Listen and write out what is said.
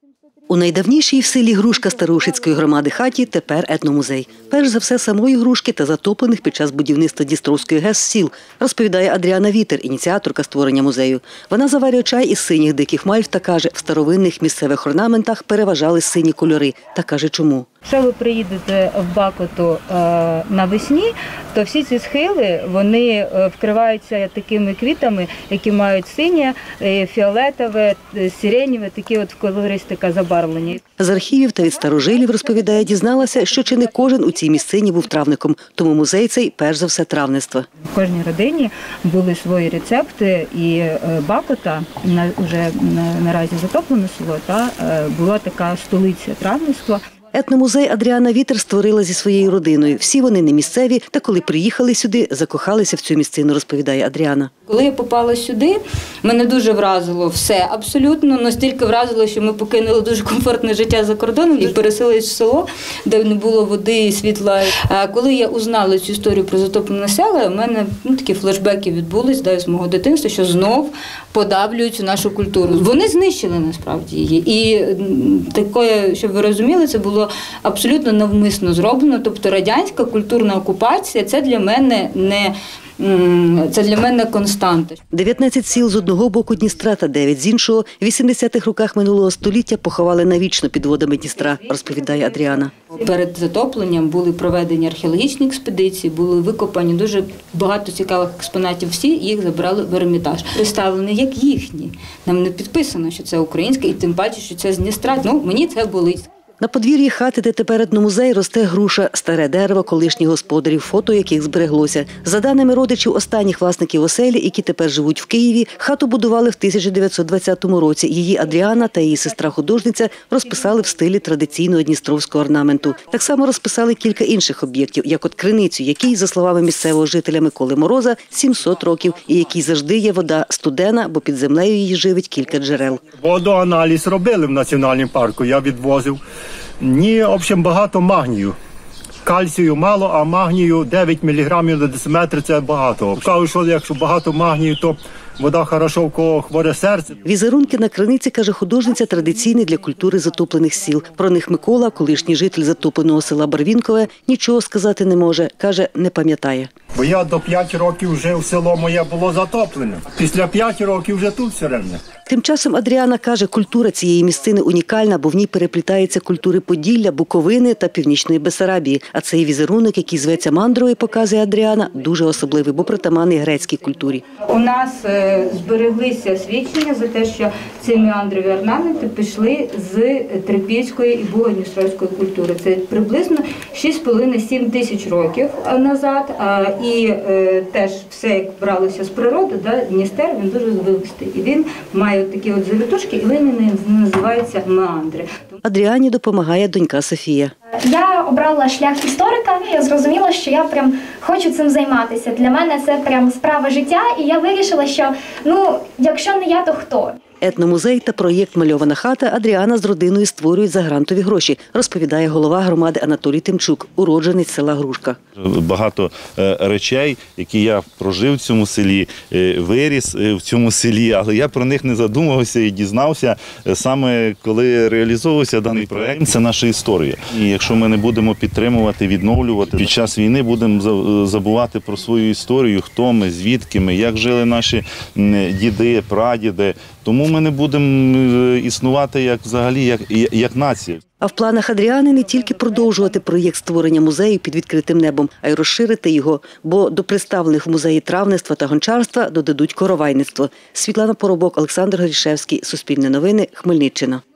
У найдавнішій в селі Грушка Староушицької громади хаті тепер етномузей. Перш за все самої Грушки та затоплених під час будівництва Дністровської ГЕС сіл, розповідає Адріана Вітер, ініціаторка створення музею. Вона заварює чай із синіх диких мальв та каже, в старовинних місцевих орнаментах переважали сині кольори. Та каже, чому. Якщо ви приїдете в Бакоту навесні, то всі ці схили, вони вкриваються такими квітами, які мають синє, фіолетове, сиренєве, такі от колористика забарвлені. З архівів та від старожилів, розповідає, дізналася, що чи не кожен у цій місцині був травником, тому музей цей перш за все травництва. В кожній родині були свої рецепти, і Бакота, вже наразі затоплене село, була така столиця травництва. Етномузей Адріана Вітер створила зі своєю родиною. Всі вони не місцеві, та коли приїхали сюди, закохалися в цю місцину, розповідає Адріана. Коли я попала сюди, мене дуже вразило все, абсолютно, настільки вразило, що ми покинули дуже комфортне життя за кордоном і переселились в село, де не було води і світла. А коли я узнала цю історію про затоплене село, у мене такі флешбеки відбулись з мого дитинства, що знов подавлюють нашу культуру. Вони знищили насправді її. І таке, щоб ви розуміли, це було абсолютно навмисно зроблено. Тобто радянська культурна окупація – це для мене константа. 19 сіл з одного боку Дністра та 9 з іншого в 80-х роках минулого століття поховали навічно під водами Дністра, розповідає Адріана. Перед затопленням були проведені археологічні експедиції, були викопані дуже багато цікавих експонатів. Всі їх забрали в Ермітаж. Представлені як їхні. Нам не підписано, що це українське, і тим паче, що це з Дністра. Мені це болить. На подвір'ї хати, де тепер етномузей, росте груша, старе дерево колишніх господарів, фото яких збереглося. За даними родичів останніх власників оселі, які тепер живуть в Києві, хату будували в 1920 році. Її Адріана та її сестра-художниця розписали в стилі традиційного дністровського орнаменту. Так само розписали кілька інших об'єктів, як от криницю, якій, за словами місцевого жителя Миколи Мороза, 700 років, і якій завжди є вода студена, бо під землею її живить кілька джерел. Водоаналіз робили в національному парку, я відвозив. Ні, в общем, багато магнію. Кальцію мало, а магнію 9 мг на дециметр – це багато. Кажу, що якщо багато магнію, то вода хорошо, в кого хворе серце. Візерунки на криниці, каже художниця, традиційні для культури затоплених сіл. Про них Микола, колишній житель затопленого села Барвінкове, нічого сказати не може. Каже, не пам'ятає. Бо я до 5 років жив, село моє було затоплене. Після 5 років вже тут все рівно. Тим часом Адріана каже, культура цієї місцини унікальна, бо в ній переплітаються культури Поділля, Буковини та Північної Бессарабії. А цей візерунок, який зветься мандровий, показує Адріана, дуже особливий, бо притаманний грецькій культурі. У нас збереглися свідчення за те, що ці меандрові орнаменти пішли з трипільської і буго-дністровської культури. Це приблизно 6,5-7 тисяч років назад. І теж все, як бралося з природи, Дністер, він дуже звивистий. І він має такі от завитушки, і вони називаються меандри. Адріані допомагає донька Софія. Я обрала шлях історика, я зрозуміла, що я прям хочу цим займатися. Для мене це прям справа життя, і я вирішила, що, якщо не я, то хто? Етномузей та проєкт «Мальована хата» Адріана з родиною створюють за грантові гроші, розповідає голова громади Анатолій Тимчук, уродженець села Грушка. Багато речей, які я прожив в цьому селі, виріс в цьому селі, але я про них не задумувався і дізнався саме коли реалізовувався даний проєкт. Це наша історія. І якщо ми не будемо підтримувати, відновлювати, під час війни будемо забувати про свою історію, хто ми, звідки ми, як жили наші діди, прадіди. Тому ми не будемо існувати як нація. А в планах Адріани не тільки продовжувати проєкт створення музею під відкритим небом, а й розширити його, бо до представлених в музеї травництва та гончарства додадуть коровайництво. Світлана Поробок, Олександр Горішевський, Суспільне новини, Хмельниччина.